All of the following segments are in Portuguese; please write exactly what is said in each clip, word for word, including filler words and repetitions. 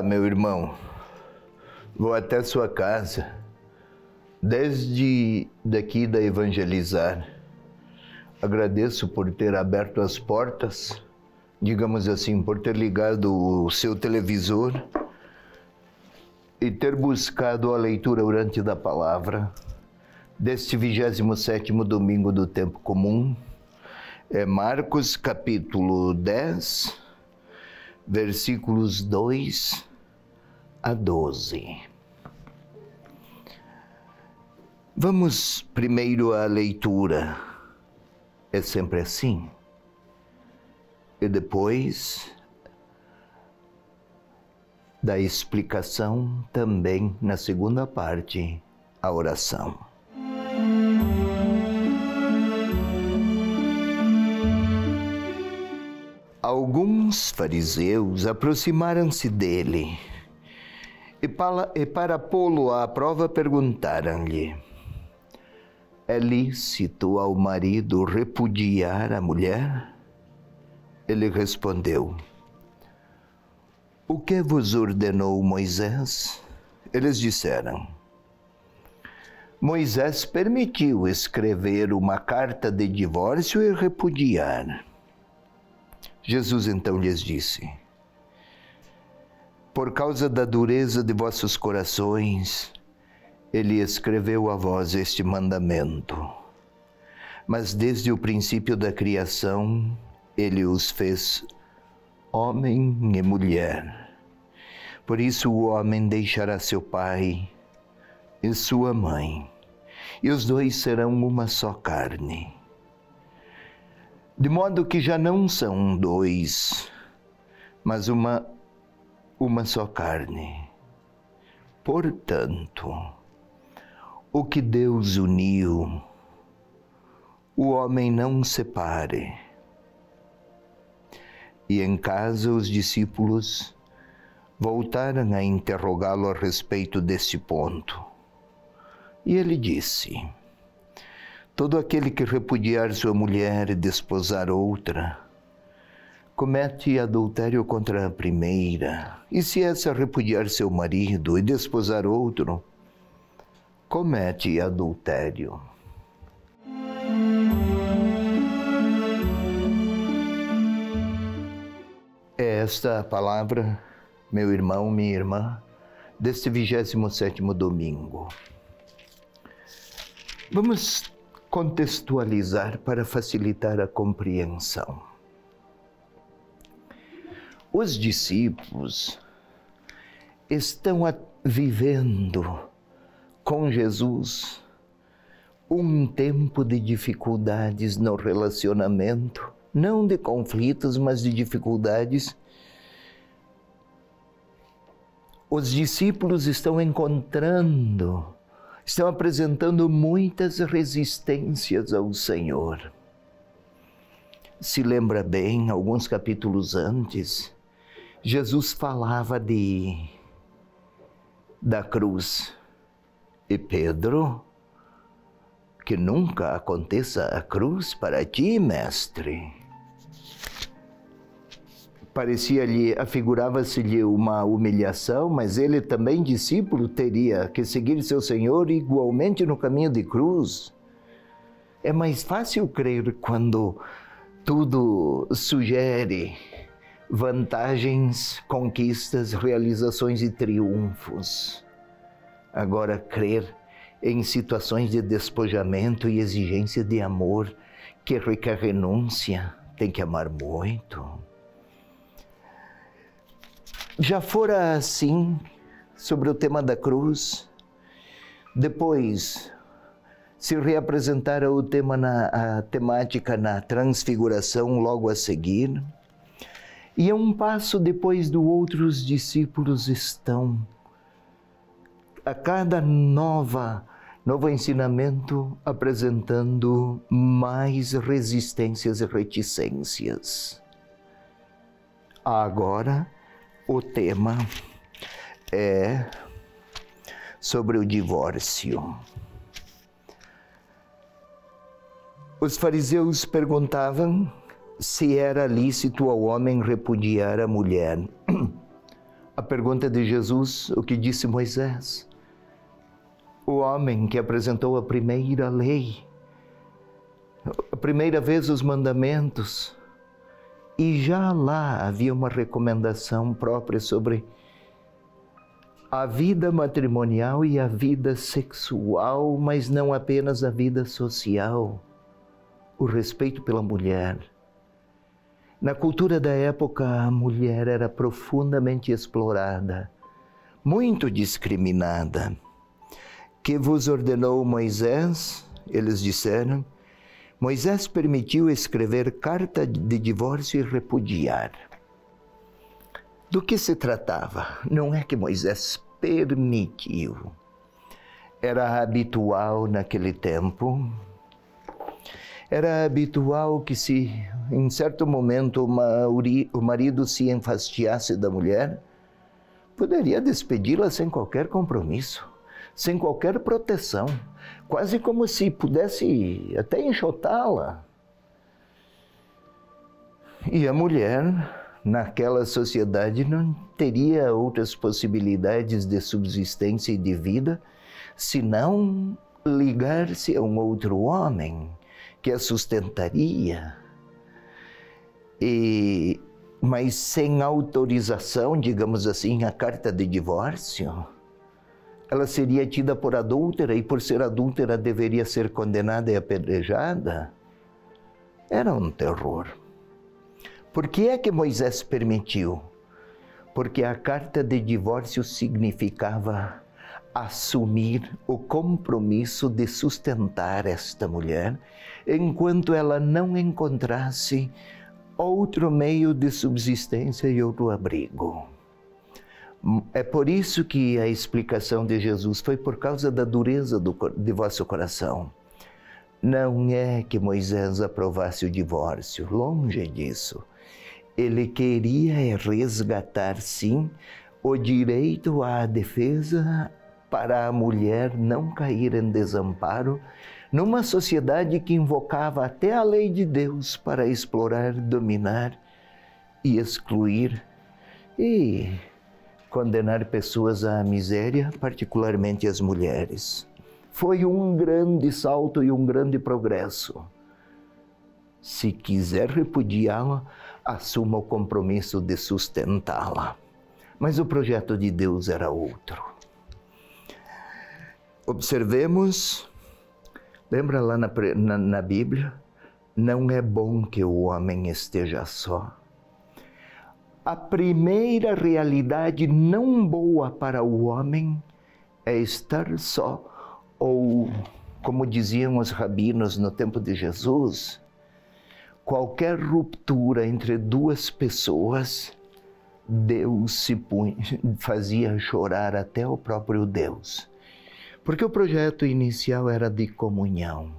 meu irmão. Vou até sua casa, desde daqui da Evangelizar. Agradeço por ter aberto as portas, digamos assim, por ter ligado o seu televisor e ter buscado a leitura orante da palavra deste vigésimo sétimo domingo do tempo comum. É Marcos capítulo dez, versículos dois a doze. Vamos primeiro à leitura. É sempre assim. E depois da explicação, também na segunda parte, a oração. Alguns fariseus aproximaram-se dele e para, e para pô-lo à prova perguntaram-lhe: é lícito ao marido repudiar a mulher? Ele respondeu: o que vos ordenou Moisés? Eles disseram: Moisés permitiu escrever uma carta de divórcio e repudiar. Jesus então lhes disse: por causa da dureza de vossos corações, ele escreveu a vós este mandamento. Mas desde o princípio da criação, ele os fez homem e mulher. Por isso o homem deixará seu pai e sua mãe, e os dois serão uma só carne. De modo que já não são dois, mas uma, uma só carne. Portanto, o que Deus uniu, o homem não separe. E em casa os discípulos voltaram a interrogá-lo a respeito deste ponto. E ele disse: todo aquele que repudiar sua mulher e desposar outra, comete adultério contra a primeira. E se essa repudiar seu marido e desposar outro, comete adultério. É esta a palavra, meu irmão, minha irmã, deste vigésimo sétimo domingo. Vamos contextualizar para facilitar a compreensão. Os discípulos estão a, vivendo com Jesus um tempo de dificuldades no relacionamento, não de conflitos, mas de dificuldades. Os discípulos estão encontrando, estão apresentando muitas resistências ao Senhor. Se lembra bem, alguns capítulos antes, Jesus falava de, da cruz. E Pedro: que nunca aconteça a cruz para ti, mestre. Parecia-lhe, afigurava-se-lhe uma humilhação, mas ele também, discípulo, teria que seguir seu Senhor igualmente no caminho de cruz. É mais fácil crer quando tudo sugere vantagens, conquistas, realizações e triunfos. Agora, crer em situações de despojamento e exigência de amor que requer renúncia, tem que amar muito. Já fora assim sobre o tema da cruz, depois se reapresentara o tema na a temática na transfiguração logo a seguir, e a um passo depois do outro os discípulos estão a cada nova novo ensinamento apresentando mais resistências e reticências. Agora o tema é sobre o divórcio. Os fariseus perguntavam se era lícito ao homem repudiar a mulher. A pergunta de Jesus, o que disse Moisés? O homem que apresentou a primeira lei, a primeira vez os mandamentos, e já lá havia uma recomendação própria sobre a vida matrimonial e a vida sexual, mas não apenas a vida social, o respeito pela mulher. Na cultura da época, a mulher era profundamente explorada, muito discriminada. Que vos ordenou Moisés? Eles disseram. Moisés permitiu escrever carta de divórcio e repudiar. Do que se tratava? Não é que Moisés permitiu. Era habitual naquele tempo. Era habitual que se, em certo momento, uma, o marido se enfastiasse da mulher, poderia despedi-la sem qualquer compromisso, sem qualquer proteção, quase como se pudesse até enxotá-la. E a mulher, naquela sociedade, não teria outras possibilidades de subsistência e de vida, senão ligar-se a um outro homem que a sustentaria. E, mas sem autorização, digamos assim, a carta de divórcio, ela seria tida por adúltera, e por ser adúltera deveria ser condenada e apedrejada. Era um terror. Por que é que Moisés permitiu? Porque a carta de divórcio significava assumir o compromisso de sustentar esta mulher, enquanto ela não encontrasse outro meio de subsistência e outro abrigo. É por isso que a explicação de Jesus foi por causa da dureza do, de vosso coração. Não é que Moisés aprovasse o divórcio, longe disso. Ele queria resgatar, sim, o direito à defesa para a mulher não cair em desamparo numa sociedade que invocava até a lei de Deus para explorar, dominar e excluir e condenar pessoas à miséria, particularmente as mulheres. Foi um grande salto e um grande progresso. Se quiser repudiá-la, assuma o compromisso de sustentá-la. Mas o projeto de Deus era outro. Observemos, lembra lá na, na, na Bíblia? Não é bom que o homem esteja só. A primeira realidade não boa para o homem é estar só, ou, como diziam os rabinos no tempo de Jesus, qualquer ruptura entre duas pessoas, Deus se punha, fazia chorar até o próprio Deus. Porque o projeto inicial era de comunhão.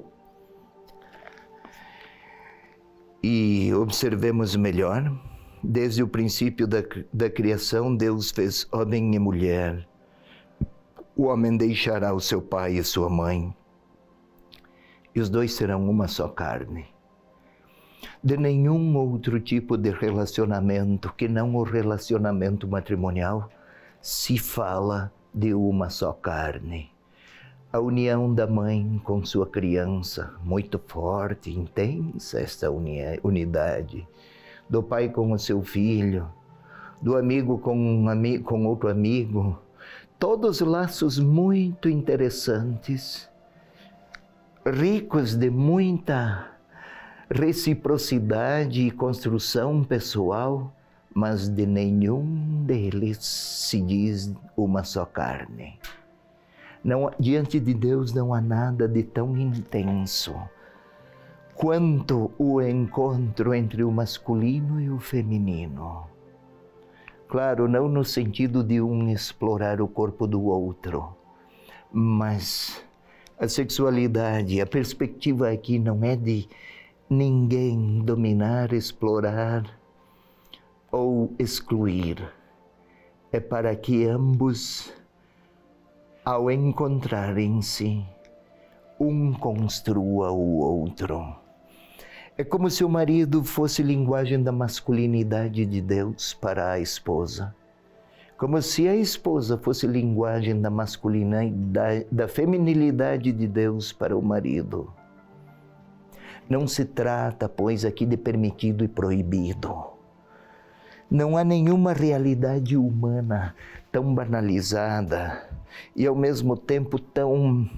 E observemos melhor, desde o princípio da, da criação, Deus fez homem e mulher. O homem deixará o seu pai e sua mãe, e os dois serão uma só carne. De nenhum outro tipo de relacionamento, que não o relacionamento matrimonial, se fala de uma só carne. A união da mãe com sua criança, muito forte, intensa esta uni unidade. Do pai com o seu filho, do amigo com, um ami com outro amigo. Todos laços muito interessantes, ricos de muita reciprocidade e construção pessoal, mas de nenhum deles se diz uma só carne. Não, diante de Deus não há nada de tão intenso quanto o encontro entre o masculino e o feminino. Claro, não no sentido de um explorar o corpo do outro, mas a sexualidade, a perspectiva aqui não é de ninguém dominar, explorar ou excluir. É para que ambos, ao encontrarem-se, um construa o outro. É como se o marido fosse linguagem da masculinidade de Deus para a esposa. Como se a esposa fosse linguagem da masculinidade, da feminilidade de Deus para o marido. Não se trata, pois, aqui de permitido e proibido. Não há nenhuma realidade humana tão banalizada e, ao mesmo tempo, tão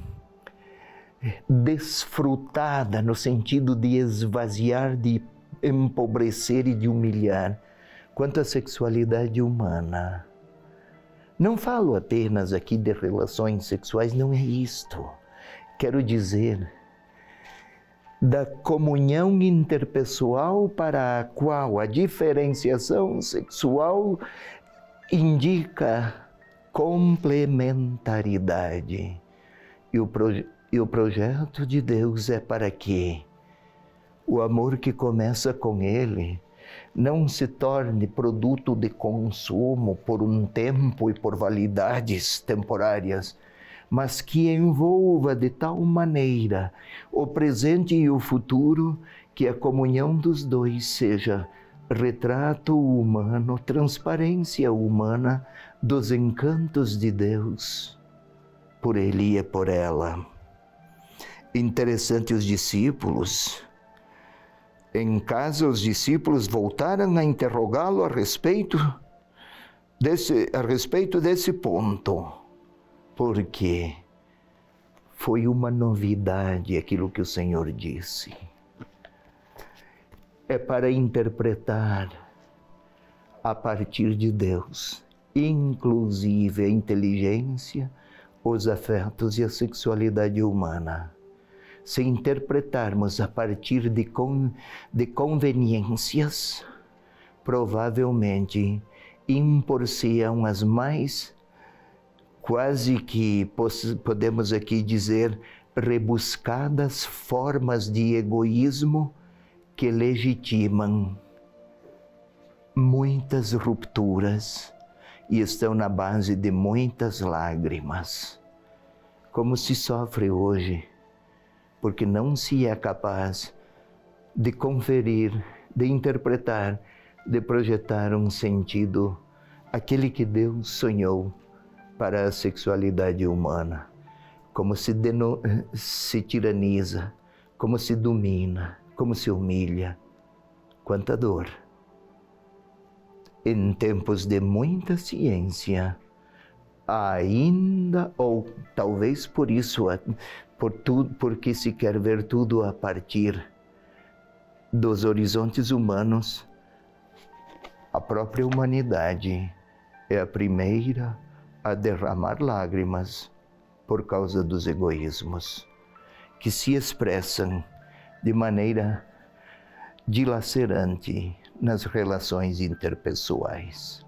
desfrutada no sentido de esvaziar, de empobrecer e de humilhar, quanto a sexualidade humana. Não falo apenas aqui de relações sexuais, não é isto. Quero dizer da comunhão interpessoal para a qual a diferenciação sexual indica complementaridade. E o, proje- e o projeto de Deus é para que o amor que começa com Ele não se torne produto de consumo por um tempo e por validades temporárias, mas que envolva de tal maneira o presente e o futuro que a comunhão dos dois seja retrato humano, transparência humana dos encantos de Deus, por Ele e por ela. Interessante, os discípulos, em casa, os discípulos voltaram a interrogá-lo a respeito desse, a respeito desse ponto, porque foi uma novidade aquilo que o Senhor disse. É para interpretar a partir de Deus, inclusive a inteligência, os afetos e a sexualidade humana. Se interpretarmos a partir de, con, de conveniências, provavelmente impor-se-ão as mais, quase que podemos aqui dizer, rebuscadas formas de egoísmo que legitimam muitas rupturas e estão na base de muitas lágrimas. Como se sofre hoje, porque não se é capaz de conferir, de interpretar, de projetar um sentido, aquele que Deus sonhou para a sexualidade humana. Como se, deno, se tiraniza, como se domina, como se humilha. Quanta dor! Em tempos de muita ciência, ainda, ou talvez por isso, por tudo, porque se quer ver tudo a partir dos horizontes humanos, a própria humanidade é a primeira a derramar lágrimas por causa dos egoísmos, que se expressam de maneira dilacerante nas relações interpessoais.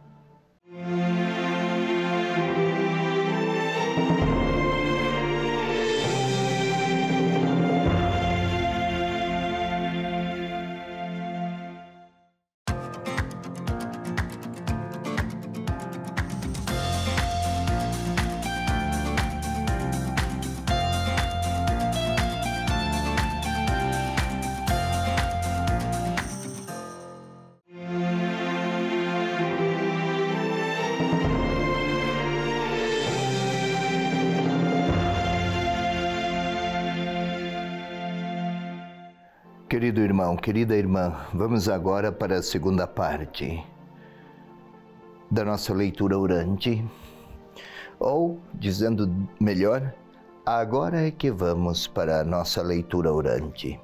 Querido irmão, querida irmã, vamos agora para a segunda parte da nossa leitura orante, ou, dizendo melhor, agora é que vamos para a nossa leitura orante.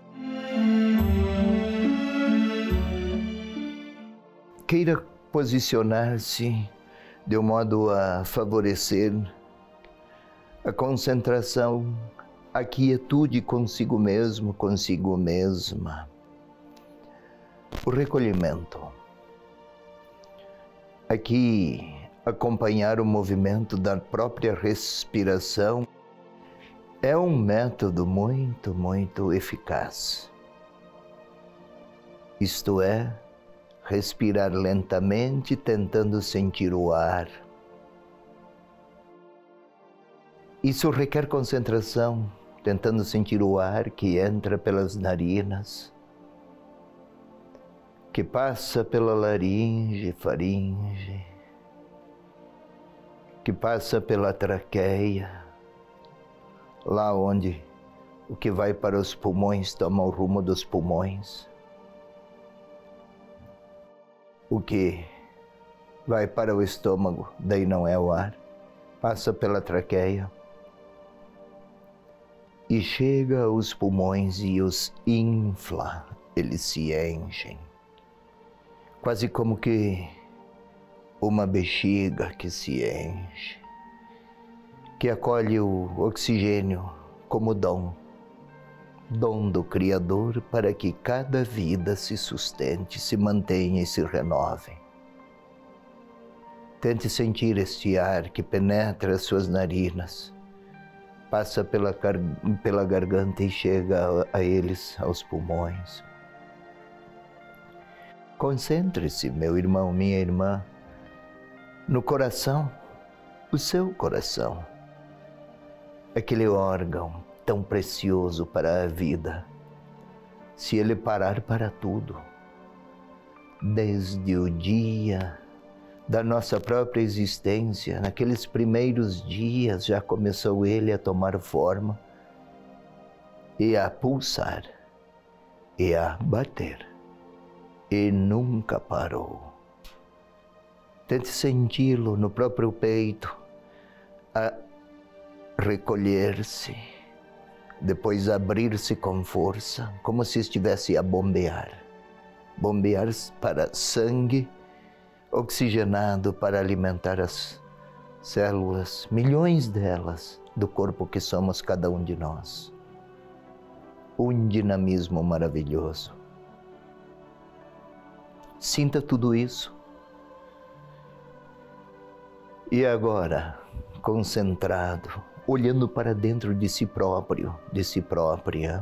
Queira posicionar-se de um modo a favorecer a concentração, a quietude consigo mesmo, consigo mesma. O recolhimento. Aqui, acompanhar o movimento da própria respiração é um método muito, muito eficaz. Isto é, respirar lentamente, tentando sentir o ar. Isso requer concentração, tentando sentir o ar que entra pelas narinas, que passa pela laringe, faringe, que passa pela traqueia, lá onde o que vai para os pulmões toma o rumo dos pulmões. O que vai para o estômago, daí não é o ar, passa pela traqueia e chega aos pulmões e os infla, eles se enchem. Quase como que uma bexiga que se enche, que acolhe o oxigênio como dom, dom do Criador para que cada vida se sustente, se mantenha e se renove. Tente sentir este ar que penetra as suas narinas, passa pela, pela garganta e chega a, a eles, aos pulmões. Concentre-se, meu irmão, minha irmã, no coração, o seu coração, aquele órgão tão precioso para a vida. Se ele parar para tudo, desde o dia da nossa própria existência, naqueles primeiros dias já começou ele a tomar forma e a pulsar e a bater, e nunca parou. Tente senti-lo no próprio peito, a recolher-se, depois abrir-se com força, como se estivesse a bombear. Bombear para sangue oxigenado para alimentar as células, milhões delas, do corpo que somos cada um de nós. Um dinamismo maravilhoso. Sinta tudo isso. E agora, concentrado, olhando para dentro de si próprio, de si própria,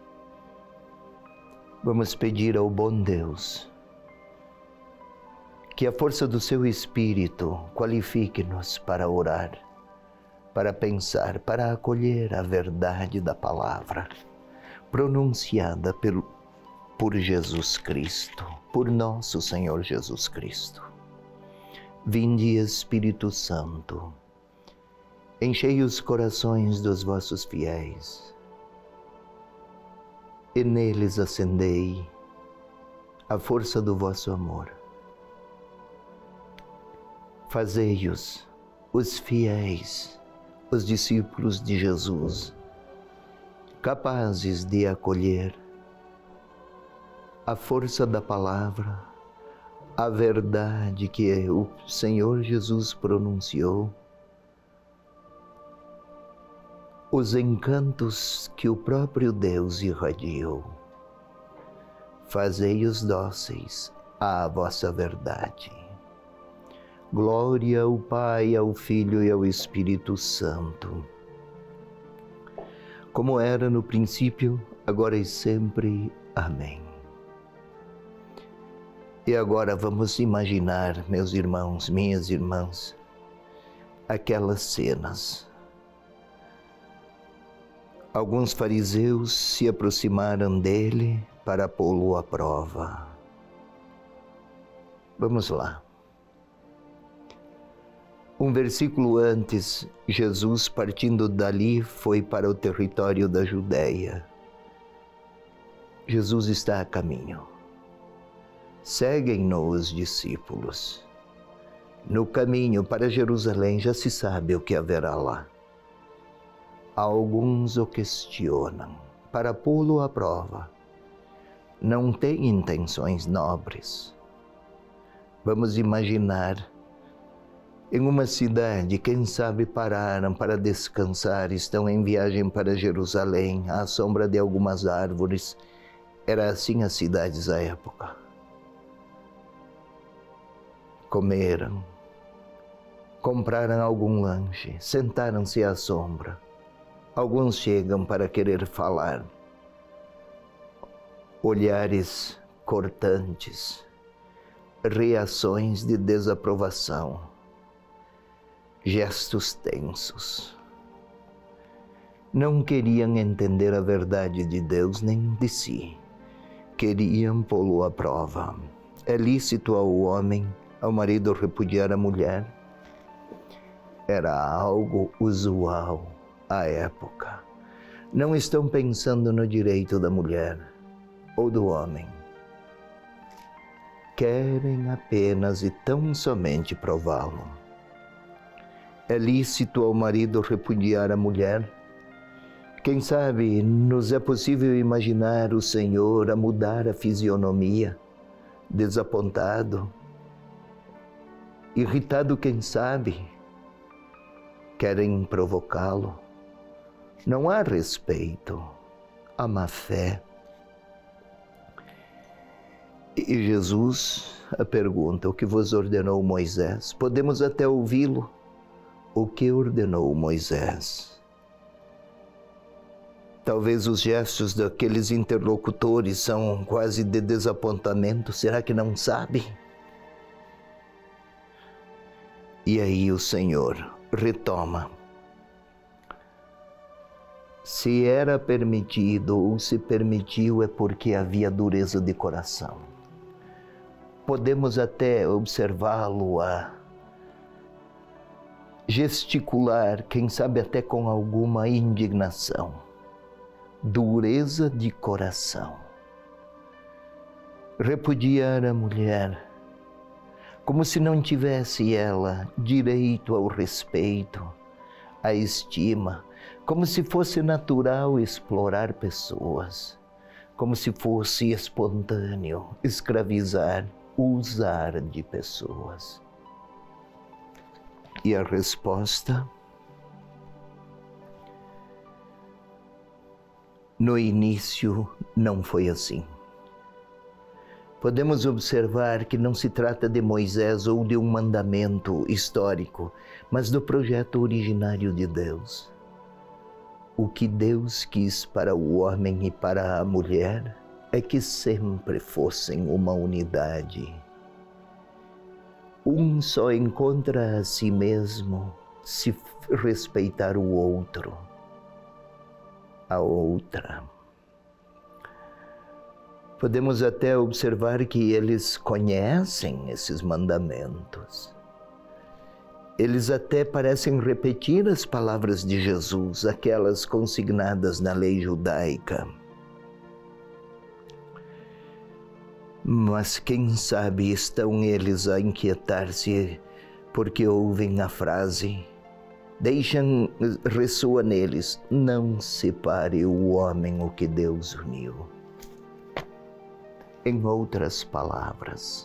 vamos pedir ao bom Deus que a força do seu Espírito qualifique-nos para orar, para pensar, para acolher a verdade da palavra pronunciada pelo, por Jesus Cristo, por nosso Senhor Jesus Cristo. Vinde, Espírito Santo, enchei os corações dos vossos fiéis, e neles acendei a força do vosso amor. Fazei-os, os fiéis, os discípulos de Jesus, capazes de acolher a força da palavra, a verdade que o Senhor Jesus pronunciou, os encantos que o próprio Deus irradiou. Fazei-os dóceis à vossa verdade. Glória ao Pai, ao Filho e ao Espírito Santo, como era no princípio, agora e sempre. Amém. E agora vamos imaginar, meus irmãos, minhas irmãs, aquelas cenas. Alguns fariseus se aproximaram dele para pô-lo à prova. Vamos lá. Um versículo antes, Jesus, partindo dali, foi para o território da Judéia. Jesus está a caminho. Seguem-no os discípulos. No caminho para Jerusalém já se sabe o que haverá lá. Alguns o questionam para pô-lo à prova. Não tem intenções nobres. Vamos imaginar, em uma cidade, quem sabe pararam para descansar, estão em viagem para Jerusalém, à sombra de algumas árvores. Era assim as cidades à época. Comeram, compraram algum lanche, sentaram-se à sombra. Alguns chegam para querer falar. Olhares cortantes, reações de desaprovação, gestos tensos. Não queriam entender a verdade de Deus nem de si. Queriam pô-lo à prova. É lícito ao homem, ao marido, repudiar a mulher? era algo usual à época. Não estão pensando no direito da mulher ou do homem. Querem apenas e tão somente prová-lo. É lícito ao marido repudiar a mulher? Quem sabe nos é possível imaginar o Senhor a mudar a fisionomia, desapontado, irritado, quem sabe? Querem provocá-lo. Não há respeito, há má fé. E Jesus a pergunta, o que vos ordenou Moisés? Podemos até ouvi-lo. O que ordenou Moisés? Talvez os gestos daqueles interlocutores são quase de desapontamento. Será que não sabe? E aí o Senhor retoma. Se era permitido ou se permitiu é porque havia dureza de coração. Podemos até observá-lo a gesticular, quem sabe até com alguma indignação. Dureza de coração. Repudiar a mulher, como se não tivesse ela direito ao respeito, à estima, como se fosse natural explorar pessoas, como se fosse espontâneo escravizar, usar de pessoas. E a resposta? No início não foi assim. Podemos observar que não se trata de Moisés ou de um mandamento histórico, mas do projeto originário de Deus. O que Deus quis para o homem e para a mulher é que sempre fossem uma unidade. Um só encontra a si mesmo se respeitar o outro, a outra. Podemos até observar que eles conhecem esses mandamentos. Eles até parecem repetir as palavras de Jesus, aquelas consignadas na lei judaica. Mas quem sabe estão eles a inquietar-se porque ouvem a frase, deixam, ressoa neles, não separe o homem o que Deus uniu. Em outras palavras,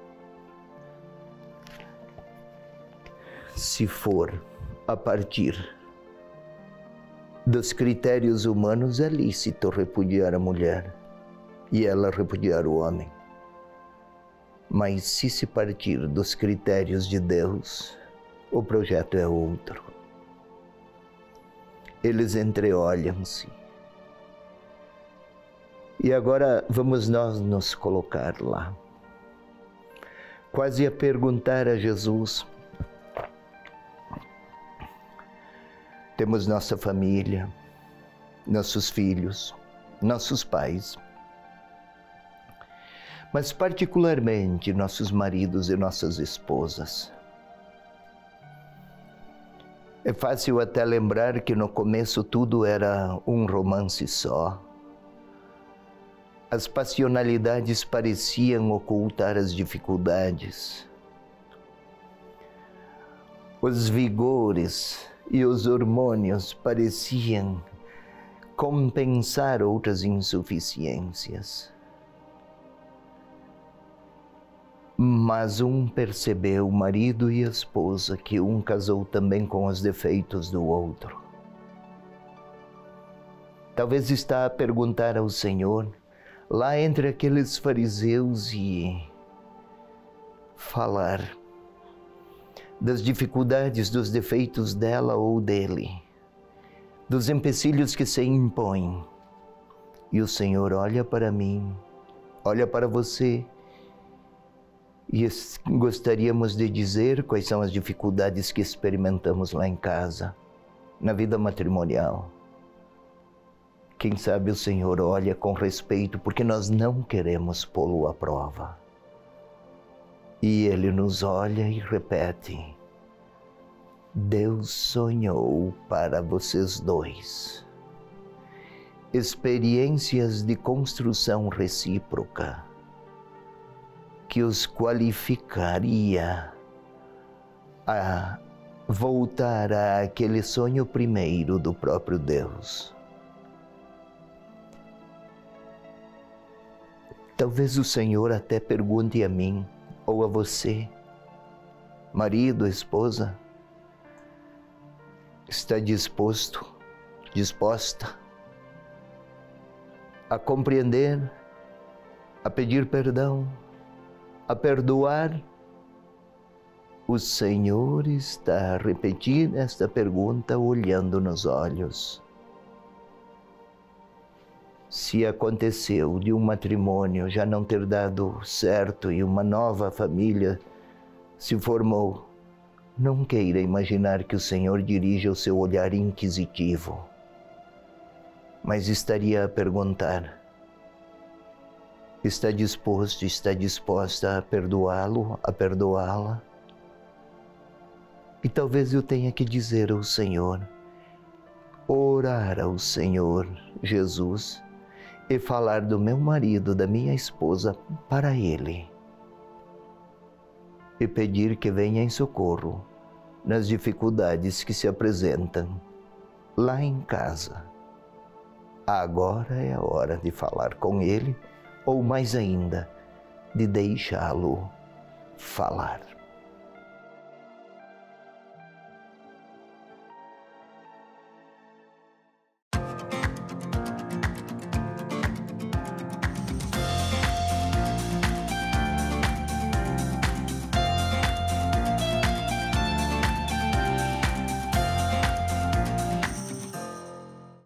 se for a partir dos critérios humanos, é lícito repudiar a mulher e ela repudiar o homem. Mas se se partir dos critérios de Deus, o projeto é outro. Eles entreolham-se. E agora vamos nós nos colocar lá. Quase a perguntar a Jesus. Temos nossa família, nossos filhos, nossos pais. Mas particularmente nossos maridos e nossas esposas. É fácil até lembrar que no começo tudo era um romance só. As passionalidades pareciam ocultar as dificuldades. Os vigores e os hormônios pareciam compensar outras insuficiências. Mas um percebeu, o marido e a esposa, que um casou também com os defeitos do outro. Talvez está a perguntar ao Senhor, lá entre aqueles fariseus, e falar das dificuldades, dos defeitos dela ou dele, dos empecilhos que se impõem. E o Senhor olha para mim, olha para você, e gostaríamos de dizer quais são as dificuldades que experimentamos lá em casa, na vida matrimonial. Quem sabe o Senhor olha com respeito, porque nós não queremos pô-lo à prova. E Ele nos olha e repete, Deus sonhou para vocês dois experiências de construção recíproca que os qualificaria a voltar àquele sonho primeiro do próprio Deus. Talvez o Senhor até pergunte a mim ou a você, marido, esposa, está disposto, disposta a compreender, a pedir perdão, a perdoar? O Senhor está a repetir esta pergunta olhando nos olhos. Se aconteceu de um matrimônio já não ter dado certo e uma nova família se formou, não queira imaginar que o Senhor dirige o seu olhar inquisitivo, mas estaria a perguntar: está disposto, está disposta a perdoá-lo, a perdoá-la? E talvez eu tenha que dizer ao Senhor, orar ao Senhor Jesus e falar do meu marido, da minha esposa para Ele e pedir que venha em socorro nas dificuldades que se apresentam lá em casa. Agora é a hora de falar com Ele, ou mais ainda, de deixá-lo falar.